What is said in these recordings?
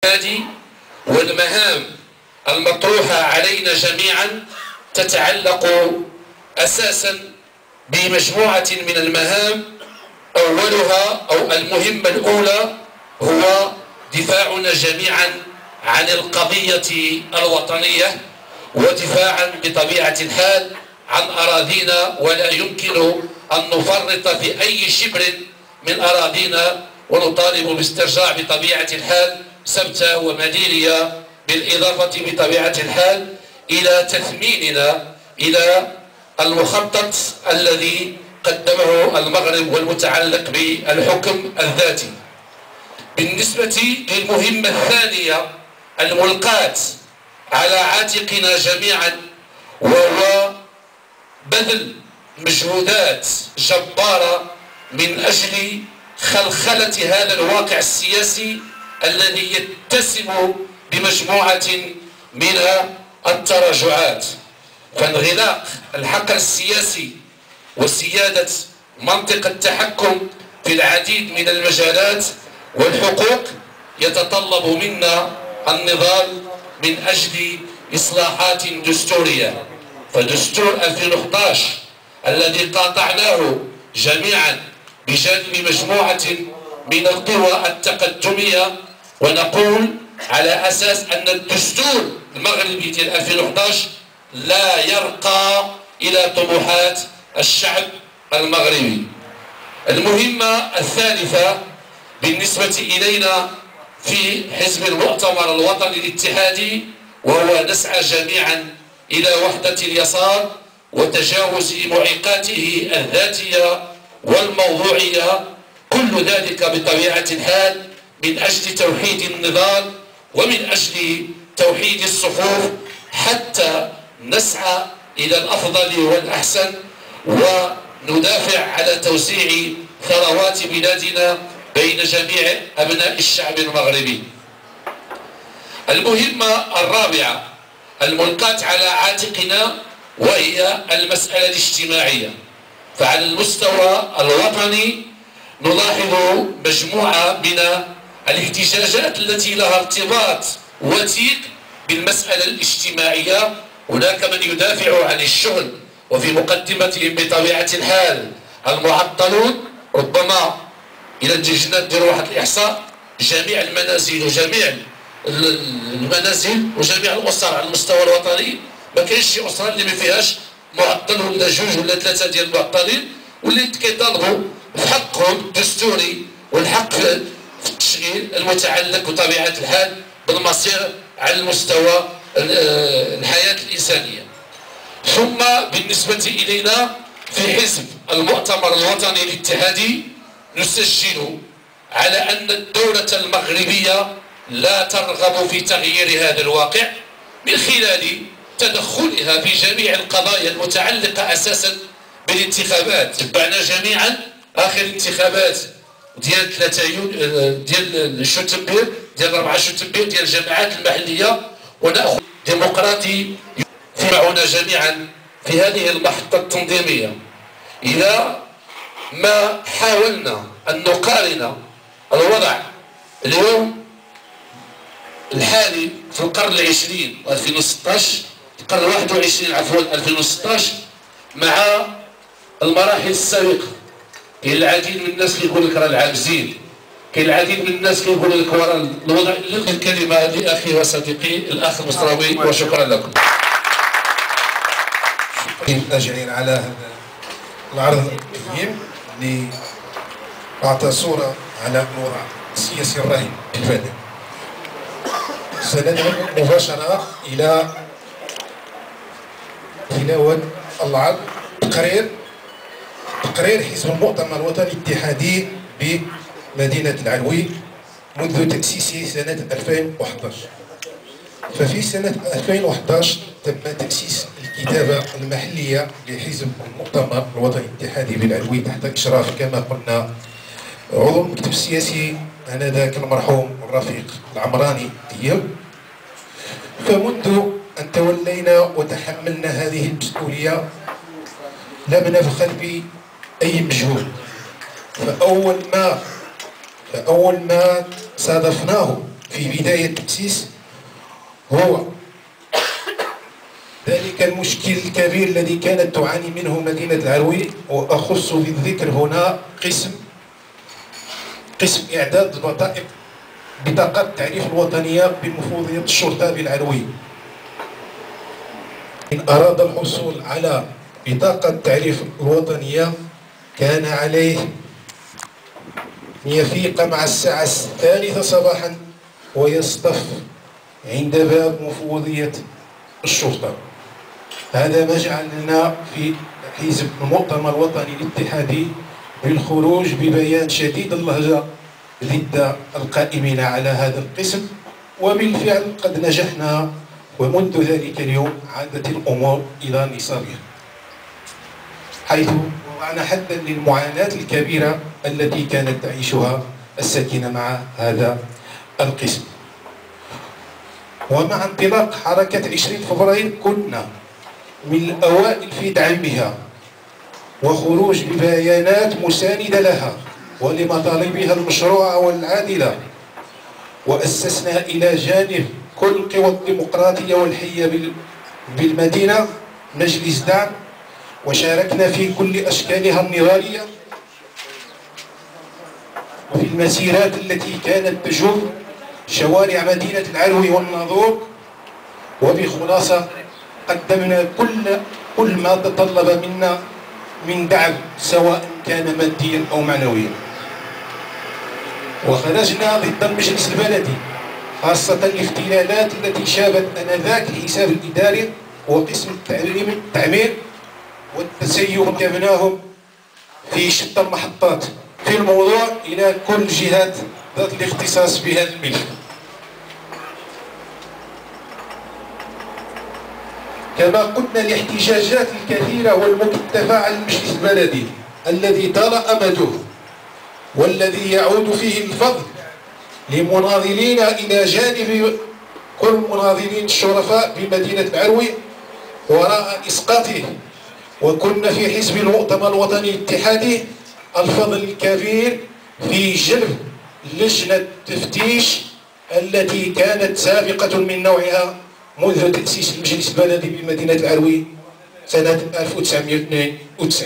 هذه والمهام المطروحة علينا جميعا تتعلق أساسا بمجموعة من المهام. أولها أو المهمة الأولى هو دفاعنا جميعا عن القضية الوطنية، ودفاعا بطبيعة الحال عن أراضينا، ولا يمكن أن نفرط في أي شبر من أراضينا، ونطالب باسترجاع بطبيعة الحال سبتة ومديرية، بالإضافة بطبيعة الحال إلى تثميننا إلى المخطط الذي قدمه المغرب والمتعلق بالحكم الذاتي. بالنسبة للمهمة الثانية الملقاة على عاتقنا جميعا، وهو بذل مجهودات جبارة من أجل خلخلة هذا الواقع السياسي الذي يتسم بمجموعة من التراجعات. فانغلاق الحقل السياسي وسيادة منطقة التحكم في العديد من المجالات والحقوق يتطلب منا النضال من أجل إصلاحات دستورية. فدستور 2011 الذي قاطعناه جميعا بجانب مجموعة من القوى التقدمية، ونقول على أساس أن الدستور المغربي ديال 2011 لا يرقى إلى طموحات الشعب المغربي. المهمة الثالثة بالنسبة إلينا في حزب المؤتمر الوطني الاتحادي، وهو نسعى جميعا إلى وحدة اليسار وتجاوز معيقاته الذاتية والموضوعية، كل ذلك بطبيعة الحال من أجل توحيد النضال ومن أجل توحيد الصفوف، حتى نسعى إلى الأفضل والأحسن وندافع على توزيع ثروات بلادنا بين جميع أبناء الشعب المغربي. المهمة الرابعة الملقاة على عاتقنا وهي المسألة الاجتماعية. فعلى المستوى الوطني نلاحظ مجموعة من الاحتجاجات التي لها ارتباط وثيق بالمسألة الاجتماعية. هناك من يدافع عن الشغل، وفي مقدمتهم بطبيعة الحال المعطلون. ربما إلى جينا نديروا واحد الإحصاء، جميع المنازل وجميع المنازل وجميع الأسر على المستوى الوطني ما كاينش شي أسرة اللي ما فيهاش معطل ولا جوج ولا ثلاثة ديال المعطلين، واللي كيطالبوا بحقهم الدستوري والحق في التشغيل المتعلق بطبيعة الحال بالمصير على المستوى الحياة الإنسانية. ثم بالنسبة إلينا في حزب المؤتمر الوطني الاتحادي نسجل على أن الدولة المغربية لا ترغب في تغيير هذا الواقع من خلال تدخلها في جميع القضايا المتعلقة أساسا بالانتخابات. تبعنا جميعا آخر انتخابات ديال 3 ديال شتنبر، ديال 4 شتنبر، ديال الجماعات المحلية، ونأخذ ديمقراطي يجمعنا جميعا في هذه المحطة التنظيمية. إذا ما حاولنا أن نقارن الوضع اليوم الحالي في القرن العشرين 2016 القرن 21 عفوا 2016 مع المراحل السابقة، كاين العديد من الناس كيقول لك راه العاجزين، كاين العديد من الناس كيقول لك ورا الوضع. الكلمة لأخي وصديقي الأخ المصراوي، وشكرا لكم. أجعل على هذا العرض القيم اللي أعطى صورة على الوضع السياسي الراهن في البلاد. سنذهب مباشرة إلى تلاوة العرض تقرير حزب المؤتمر الوطني الاتحادي بمدينة العلوي منذ تأسيسه سنة 2011. ففي سنة 2011 تم تأسيس الكتابة المحلية لحزب المؤتمر الوطني الاتحادي بالعلوي تحت إشراف كما قلنا عضو المكتب السياسي آنذاك المرحوم الرفيق العمراني دياب. فمنذ أن تولينا وتحملنا هذه المسؤولية لم نبخل بأي مجهود. فأول ما صادفناه في بداية التأسيس هو ذلك المشكل الكبير الذي كانت تعاني منه مدينة العروي، وأخص بالذكر هنا قسم إعداد بطاقات التعريف الوطنية بمفوضية الشرطة بالعروي. إن أراد الحصول على بطاقة التعريف الوطنية كان عليه أن يفيق مع الساعة 3 صباحا ويصطف عند باب مفوضية الشرطة. هذا ما جعلنا في حزب المؤتمر الوطني الاتحادي بالخروج ببيان شديد اللهجة ضد القائمين على هذا القسم، وبالفعل قد نجحنا، ومنذ ذلك اليوم عادت الأمور إلى نصابها، حيث وضعنا حدا للمعاناة الكبيرة التي كانت تعيشها الساكنة مع هذا القسم. ومع انطلاق حركة 20 فبراير كنا من الأوائل في دعمها وخروج ببيانات مساندة لها ولمطالبها المشروعة والعادلة، وأسسنا إلى جانب كل القوى الديمقراطية والحية بالمدينة مجلس دعم، وشاركنا في كل أشكالها النضالية وفي المسيرات التي كانت تجر شوارع مدينة العروي والناظور. وبخلاصة قدمنا كل ما تطلب منا من دعم سواء كان ماديا أو معنويا، وخرجنا ضد المجلس البلدي، خاصة الاختلالات التي شابت آنذاك الحساب الإداري وقسم التعمير والتسيب ركبناهم في شتى المحطات في الموضوع إلى كل جهات ذات الاختصاص بهذا الملف. كما قلنا الاحتجاجات الكثيرة والمكثفة على المجلس البلدي الذي طال أمده والذي يعود فيه الفضل لمناضلين إلى جانب كل مناضلين الشرفاء بمدينة العروي وراء إسقاطه. وكنا في حزب المؤتمر الوطني الاتحادي الفضل الكبير في جلب لجنة تفتيش التي كانت سابقة من نوعها منذ تأسيس المجلس البلدي بمدينة العروي سنة 1992.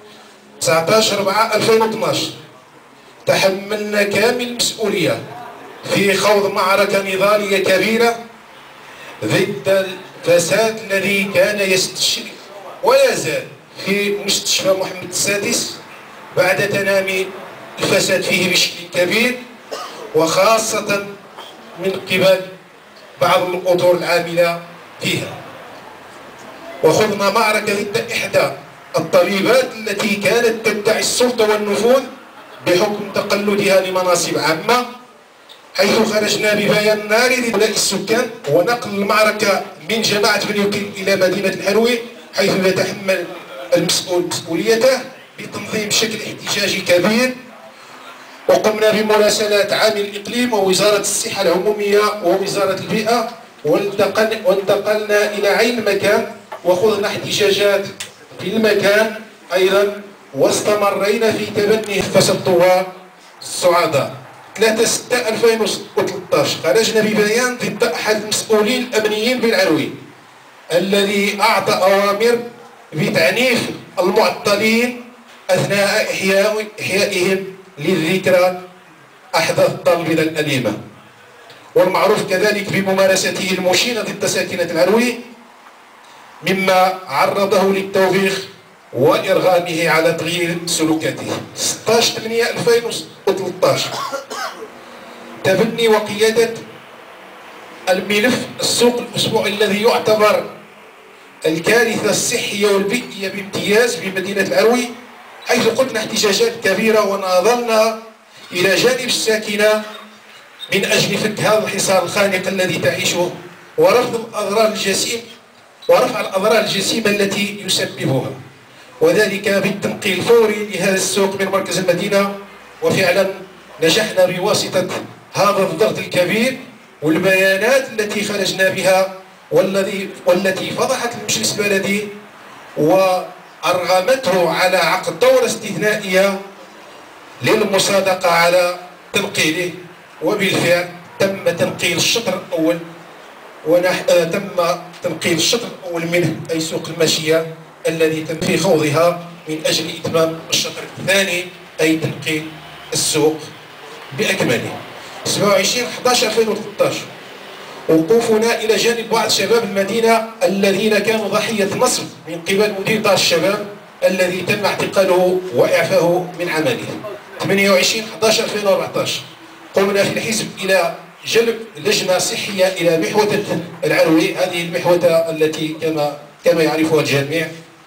19/4/2012 تحملنا كامل المسؤولية في خوض معركة نضالية كبيرة ضد الفساد الذي كان يستشري ولا زال في مستشفى محمد السادس بعد تنامي الفساد فيه بشكل كبير، وخاصة من قبل بعض الأطر العاملة فيها. وخضنا معركة ضد إحدى الطبيبات التي كانت تدعي السلطة والنفوذ بحكم تقلدها لمناصب عامة، حيث خرجنا ببيان ناري لهؤلاء السكان ونقل المعركة من جماعة بني وكيل إلى مدينة العروي، حيث يتحمل المسؤول مسؤوليته بتنظيم شكل احتجاجي كبير. وقمنا بمراسلات عامل الإقليم ووزارة الصحة العمومية ووزارة البيئة، وانتقلنا إلى عين المكان وخضنا احتجاجات في المكان أيضا، واستمرينا في تبني فساد الثوار الصعداء. 3/6/2013 خرجنا ببيان ضد أحد المسؤولين الأمنيين بالعروي الذي أعطى أوامر بتعنيف المعطلين أثناء إحيائهم للذكرى أحداث الطالبة الأليمة، والمعروف كذلك بممارسته المشينة ضد ساكنة العروي مما عرضه للتوبيخ وإرغامه على تغيير سلوكاته. 16/8/2013 تبني وقيادة الملف السوق الأسبوعي الذي يعتبر الكارثة الصحية والبيئية بامتياز بمدينة العروي، حيث قمنا احتجاجات كبيرة وناضلنا إلى جانب الساكنة من أجل فك هذا الحصار الخانق الذي تعيشه ورفع الأضرار الجسيمة التي يسببها، وذلك بالتنقيل الفوري لهذا السوق من مركز المدينة. وفعلا نجحنا بواسطة هذا الضغط الكبير والبيانات التي خرجنا بها والتي فضحت المجلس البلدي وأرغمته على عقد دورة استثنائية للمصادقة على تنقيله، وبالفعل تم تنقيل الشطر الأول تم تنقيل الشطر الأول منه أي سوق الماشية الذي تم في خوضها من أجل إتمام الشطر الثاني أي تنقيل السوق بأكمله. 27/11/2013 وقوفنا إلى جانب بعض شباب المدينة الذين كانوا ضحية نصب من قبل مدير دار الشباب الذي تم اعتقاله وإعفائه من عمله. 28/11/2014 قمنا في الحزب إلى جلب لجنة صحية إلى محوطة العروي، هذه المحوطة التي كما يعرفها الجميع،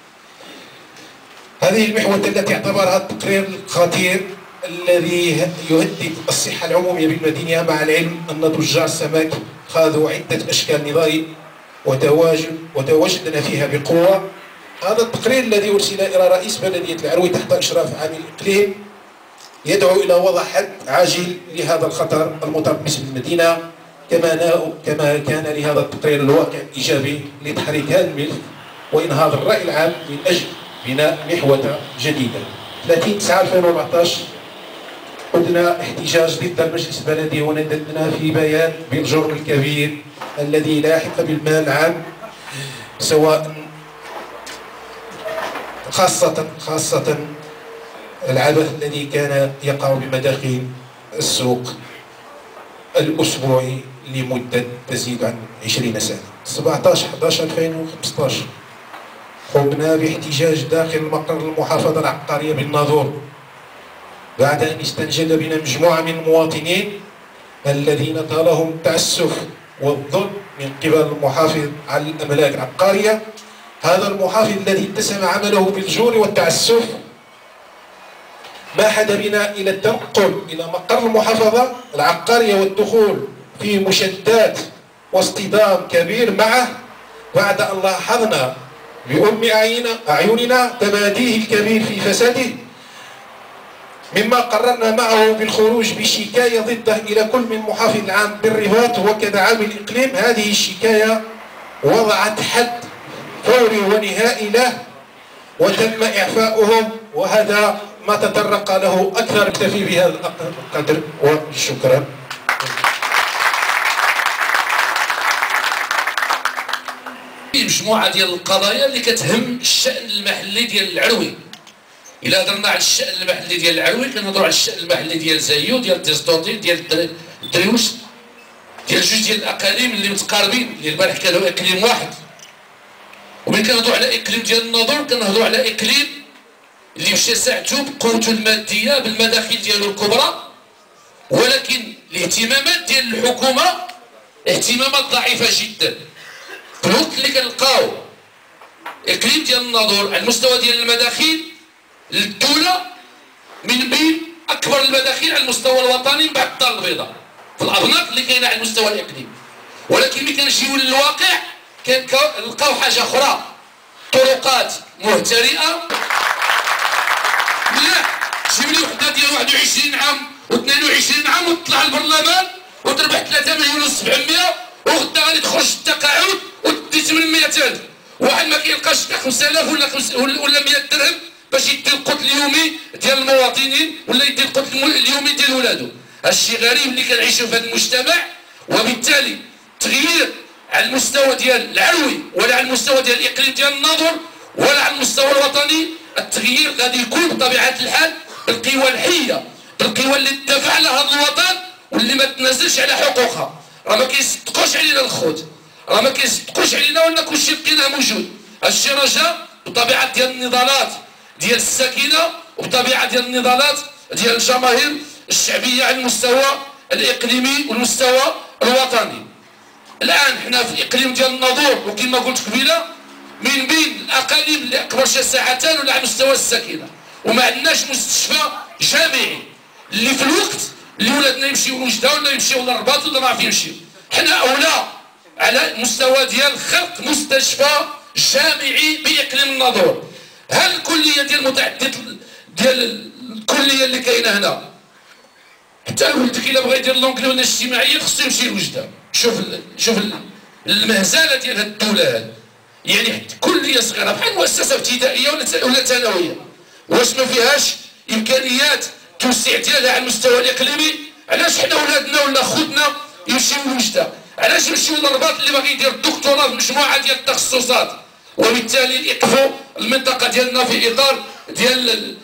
هذه المحوطة التي اعتبرها التقرير الخطير الذي يهدد الصحة العمومية بالمدينة، مع العلم أن تجار السمك خاذوا عدة أشكال نضال وتواجدنا فيها بقوة. هذا التقرير الذي أرسل إلى رئيس بلدية العروي تحت إشراف عامل الإقليم يدعو إلى وضع حد عاجل لهذا الخطر المتربص بالمدينة، كما كان لهذا التقرير الواقع الإيجابي لتحريك هذا الملف وإنهاض الرأي العام من أجل بناء محوطة جديدة. 30/9/2014 قدنا احتجاج ضد المجلس البلدي ونددنا في بيان بالجرم الكبير الذي لا يحق بالمال العام، سواء خاصة العبث الذي كان يقع بمداخل السوق الأسبوعي لمدة تزيد عن 20 سنة. 17/11/2015 قمنا باحتجاج داخل مقر المحافظة العقارية بالناظور بعد أن استنجد بنا مجموعة من المواطنين الذين طالهم التعسف والظلم من قبل المحافظ على الأملاك العقارية. هذا المحافظ الذي اتسم عمله بالجور والتعسف ماحد بنا إلى التنقل إلى مقر المحافظة العقارية والدخول في مشادات واصطدام كبير معه، بعد أن لاحظنا بأم أعيننا تماديه الكبير في فساده، مما قررنا معه بالخروج بشكاية ضده إلى كل من محافظ العام بالرباط وكذا عامل الإقليم. هذه الشكاية وضعت حد فوري ونهائي له وتم إعفاؤهم، وهذا ما تطرق له أكثر. اكتفي بهذا القدر وشكرا. مجموعة ديال القضايا اللي كتهم الشأن المحلي ديال العروي. إلا هضرنا على الشأن المحلي ديال العروي كنهضروا على الشأن المحلي ديال زايو، ديال تيزطوطي، ديال دريوش، ديال جوج ديال الأقاليم اللي متقاربين، اللي البارح كانوا إقليم واحد. وملي كنهضروا على إقليم ديال الناظور كنهضروا على إقليم اللي مشى ساعته بقوته المادية بالمداخل ديالو الكبرى، ولكن الاهتمامات ديال الحكومة اهتمامات ضعيفة جدا. في الوقت اللي كنلقاو إقليم ديال الناظور على المستوى ديال المداخل الدولة من بين أكبر المداخل على المستوى الوطني بعد الدار البيضاء في الأبناق اللي كاينة على المستوى الإقليمي، ولكن ملي كنجيو للواقع كنلقاو حاجة أخرى، طرقات مهترئة. لا جيب لي وحده ديال 21 عام و22 عام وتطلع البرلمان وتربح 3,700,000 وغدا غادي تخرج التقاعد وتدي 800,000. واحد ما كيلقاش 5,000 ولا 100 درهم باش يدي القوت اليومي ديال المواطنين ولا يدي القوت اليومي ديال ولادو. هادشي غريب اللي كنعيشو في هذا المجتمع، وبالتالي تغيير على المستوى ديال العروي ولا على المستوى ديال الاقليم ديال الناظور ولا على المستوى الوطني، التغيير غادي يكون بطبيعه الحال بالقوى الحيه، بالقوى اللي تدافع على هذا الوطن واللي ما تنازلش على حقوقها. راه ما كيصدقوش علينا الخوت، راه ما كيصدقوش علينا ولا كلشي لقيناه موجود. هادشي رجاء بطبيعه ديال النضالات ديال الساكنه وبطبيعه ديال النضالات ديال الجماهير الشعبيه على المستوى الاقليمي والمستوى الوطني. الان حنا في الاقليم ديال الناظور وكما قلت قبيله من بين الاقاليم اللي اكبر شي ساعتان ولا على مستوى الساكنه، وما عندناش مستشفى جامعي اللي في الوقت اللي ولادنا يمشيو لوجده ولا يمشيو للرباط ولا ما عارف يمشيو. حنا اولى على مستوى ديال خلق مستشفى جامعي باقليم الناظور. هل الكليه ديال متعدد ديال الكليه اللي كاينه هنا حتى ولدك الا بغى يدير لونكلي ولا اجتماعيه خصو يمشي لوجده. شوف المهزله ديال هاد الدوله هاد، يعني كليه صغيره بحال مؤسسه ابتدائيه ولا ثانويه واش ما فيهاش امكانيات توسيع ديالها على المستوى الاقليمي؟ علاش حنا ولادنا ولا خوتنا يمشيو لوجده. علاش يمشيو للرباط اللي باغي يدير الدكتوراه في مجموعه ديال التخصصات، وبالتالي يقفوا المنطقه ديالنا في اطار ديال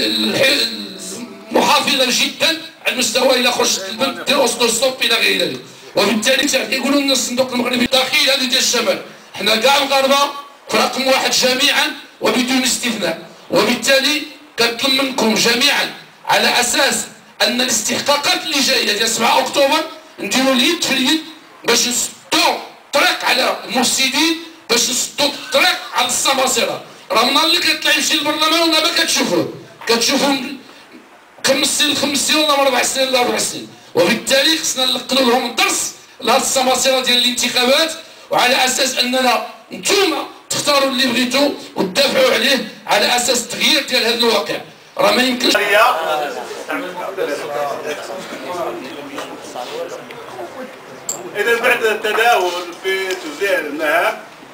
محافظا جدا على المستوى الى خرجت البنت دير وسط الصوب الى غير ذلك. وبالتالي يقولوا لنا الصندوق المغربي الداخلي هذا ديال الشمال، حنا كاع المغاربه في رقم واحد جميعا وبدون استثناء. وبالتالي كنطلب منكم جميعا على اساس ان الاستحقاقات اللي جايه ديال 7 اكتوبر نديروا اليد في اليد باش نسدوا الطريق على المفسدين، باش نسدوا الطريق على السماسره. راه من اللي كيطلع يمشي للبرلمان ودابا كتشوفوا 5 سنين ولا 4 سنين ولا 4 سنين. وبالتالي خصنا نلقنوا لهم الدرس لهاد السماسره ديال الانتخابات، وعلى اساس اننا نتوما تختاروا اللي بغيتوا وتدافعوا عليه على اساس تغيير ديال هذا الواقع. راه ما يمكنش إذا بعد التداول في توزيع المهام،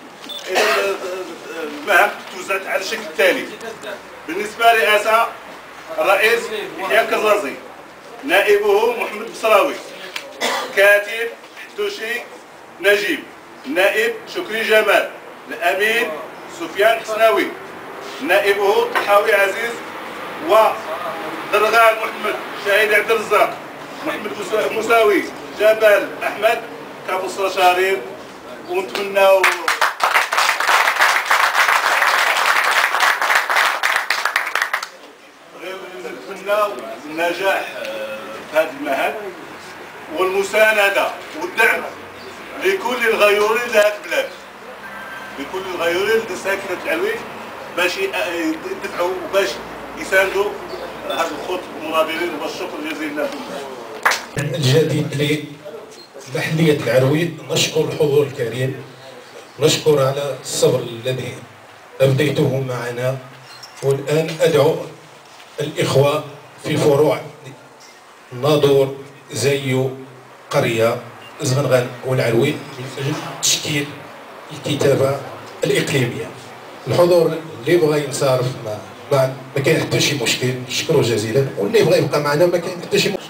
المهام توزعت على الشكل التالي. بالنسبة لرئاسة الرئيس يحيى كزازي، نائبه محمد بصراوي، كاتب حدوشي نجيب، النائب شكري جمال، الأمين سفيان حسناوي، نائبه طحاوي عزيز، ودرغان محمد، شهيد عبد الرزاق، محمد مساوي، جبل احمد كمستشارين. ونتمناو النجاح في هذه المهام والمساندة والدعم لكل الغيورين لهذه البلاد، لكل الغيورين لساكنة العلوي، باش يدفعوا وباش يساندوا هذا الخط المناضلين. والشكر جزيلا لكم. الجديد لمحلية العروي، نشكر الحضور الكريم، نشكر على الصبر الذي أبديته معنا. والآن أدعو الإخوة في فروع ناظور زيو قرية زغنغان والعروي من أجل تشكيل الكتابة الإقليمية. الحضور اللي بغى ينصرف ما كاين حتى شي مشكل، نشكره جزيلا، واللي بغى يبقى معنا ما كاين حتى شي مشكل.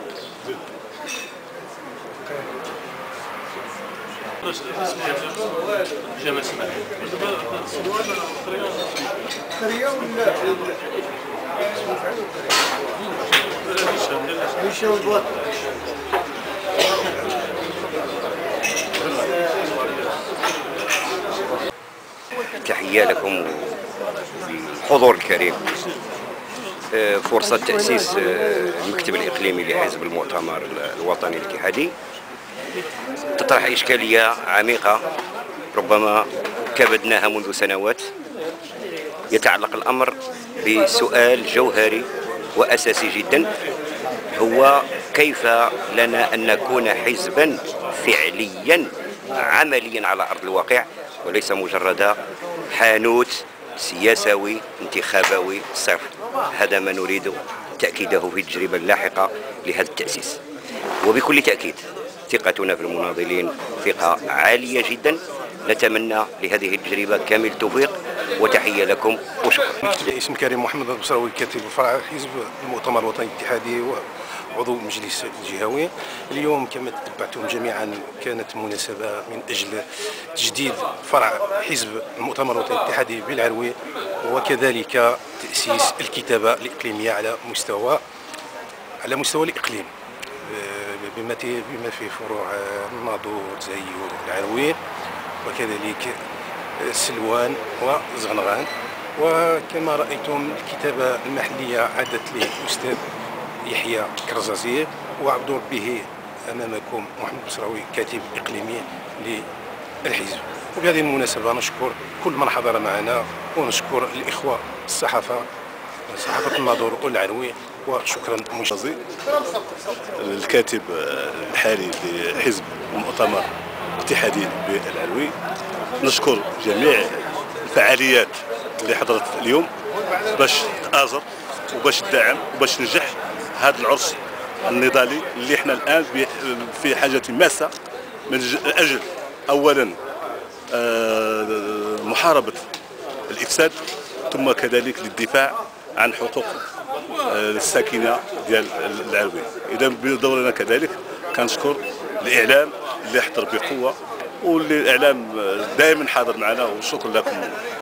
جمال سماح تحية لكم الحضور الكريم. فرصة تأسيس المكتب الإقليمي لحزب المؤتمر الوطني الاتحادي تطرح إشكالية عميقة ربما كبدناها منذ سنوات. يتعلق الأمر بسؤال جوهري وأساسي جدا، هو كيف لنا أن نكون حزبا فعليا عمليا على أرض الواقع، وليس مجرد حانوت سياسوي انتخابوي صرف. هذا ما نريد تأكيده في التجربة اللاحقة لهذا التأسيس. وبكل تأكيد ثقتنا في المناضلين ثقة عالية جدا. نتمنى لهذه التجربة كامل التوفيق، وتحية لكم وشكرا. اسم كريم محمد البصراوي، كاتب فرع حزب المؤتمر الوطني الاتحادي وعضو المجلس الجهوي. اليوم كما تتبعتم جميعا كانت مناسبة من أجل تجديد فرع حزب المؤتمر الوطني الاتحادي بالعروي، وكذلك تأسيس الكتابة الإقليمية على مستوى الإقليم بما في فروع الناظور زيو العروي، وكذلك سلوان وزغنغان. وكما رأيتم الكتابة المحلية عادت للأستاذ يحيى كرزازي، وعبد به أمامكم محمد بصراوي كاتب إقليمي للحزب. وبهذه المناسبة نشكر كل من حضر معنا، ونشكر الإخوة صحافة الناظور والعروي، وشكرا مجزي. الكاتب الحالي لحزب المؤتمر الاتحادي بالعلوي، نشكر جميع الفعاليات اللي حضرت اليوم باش تآزر وباش تدعم وباش تنجح هذا العرس النضالي اللي احنا الان في حاجه ماسه من اجل اولا محاربه الافساد، ثم كذلك للدفاع عن حقوق الساكنه ديال العلوي. اذا بدورنا كذلك كنشكر الاعلام اللي حضر بقوه، واللي الاعلام دائما حاضر معنا، وشكرا لكم.